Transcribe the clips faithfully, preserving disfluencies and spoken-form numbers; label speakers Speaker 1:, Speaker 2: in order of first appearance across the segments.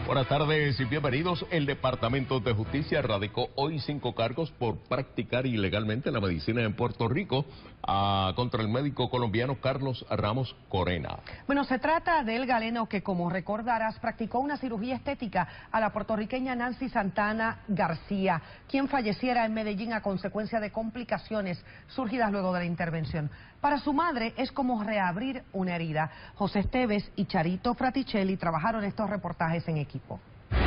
Speaker 1: Buenas tardes y bienvenidos. El Departamento de Justicia radicó hoy cinco cargos por practicar ilegalmente la medicina en Puerto Rico a, contra el médico colombiano Carlos Ramos Corena.
Speaker 2: Bueno, se trata del galeno que, como recordarás, practicó una cirugía estética a la puertorriqueña Nancy Santana García, quien falleciera en Medellín a consecuencia de complicaciones surgidas luego de la intervención. Para su madre es como reabrir una herida. José Esteves y Charito Fraticelli trabajaron estos reportajes en equipo.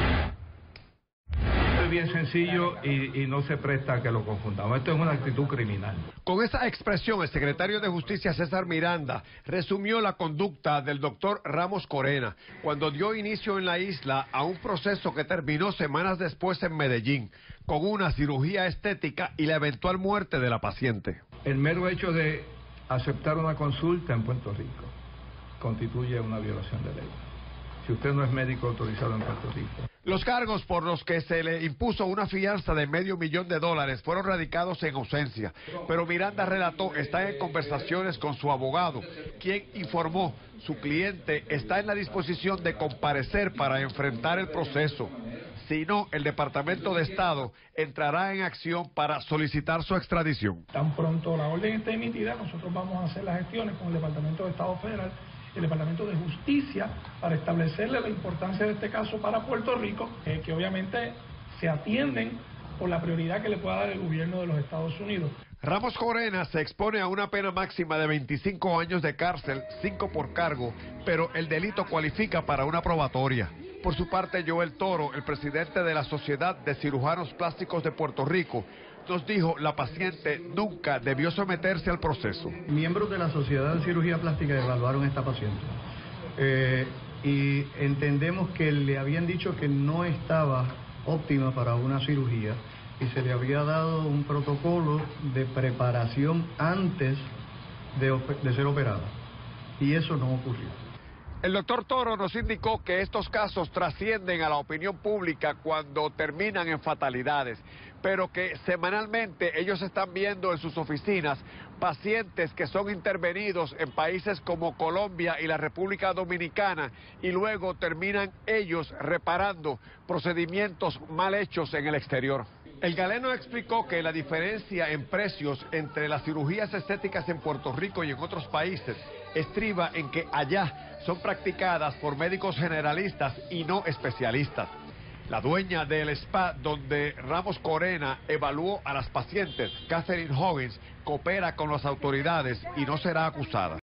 Speaker 3: Es bien sencillo y, y no se presta a que lo confundamos. Esto es una actitud criminal.
Speaker 4: Con esa expresión, el secretario de Justicia, César Miranda, resumió la conducta del doctor Ramos Corena cuando dio inicio en la isla a un proceso que terminó semanas después en Medellín, con una cirugía estética y la eventual muerte de la paciente.
Speaker 3: El mero hecho de aceptar una consulta en Puerto Rico constituye una violación de ley. Si usted no es médico autorizado en Puerto Rico.
Speaker 4: Los cargos por los que se le impuso una fianza de medio millón de dólares fueron radicados en ausencia, pero Miranda relató está en conversaciones con su abogado, quien informó su cliente está en la disposición de comparecer para enfrentar el proceso. Si no, el Departamento de Estado entrará en acción para solicitar su extradición.
Speaker 5: Tan pronto la orden esté emitida, nosotros vamos a hacer las gestiones con el Departamento de Estado Federal y el Departamento de Justicia para establecerle la importancia de este caso para Puerto Rico, eh, que obviamente se atienden por la prioridad que le pueda dar el gobierno de los Estados Unidos.
Speaker 4: Ramos Corena se expone a una pena máxima de veinticinco años de cárcel, cinco por cargo, pero el delito cualifica para una probatoria. Por su parte, Joel Toro, el presidente de la Sociedad de Cirujanos Plásticos de Puerto Rico, nos dijo la paciente nunca debió someterse al proceso.
Speaker 6: Miembros de la Sociedad de Cirugía Plástica evaluaron a esta paciente eh, y entendemos que le habían dicho que no estaba óptima para una cirugía y se le había dado un protocolo de preparación antes de, de ser operada, y eso no ocurrió.
Speaker 4: El doctor Toro nos indicó que estos casos trascienden a la opinión pública cuando terminan en fatalidades, pero que semanalmente ellos están viendo en sus oficinas pacientes que son intervenidos en países como Colombia y la República Dominicana y luego terminan ellos reparando procedimientos mal hechos en el exterior. El galeno explicó que la diferencia en precios entre las cirugías estéticas en Puerto Rico y en otros países estriba en que allá son practicadas por médicos generalistas y no especialistas. La dueña del spa donde Ramos Corena evaluó a las pacientes, Catherine Hoggins, coopera con las autoridades y no será acusada.